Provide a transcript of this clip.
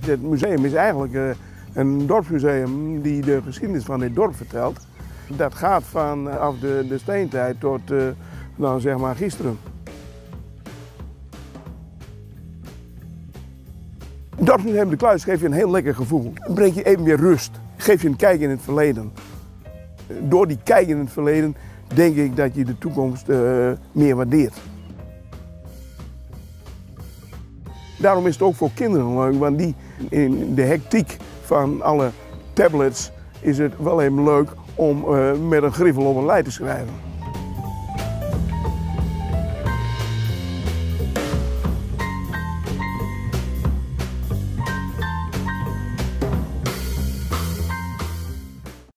Het museum is eigenlijk een dorpsmuseum die de geschiedenis van dit dorp vertelt. Dat gaat vanaf de steentijd tot nou zeg maar gisteren. Het dorpsmuseum De Kluis geeft je een heel lekker gevoel. Het brengt je even weer rust. Geeft je een kijk in het verleden. Door die kijk in het verleden denk ik dat je de toekomst meer waardeert. Daarom is het ook voor kinderen leuk, want die in de hectiek van alle tablets is het wel even leuk om met een griffel op een lei te schrijven.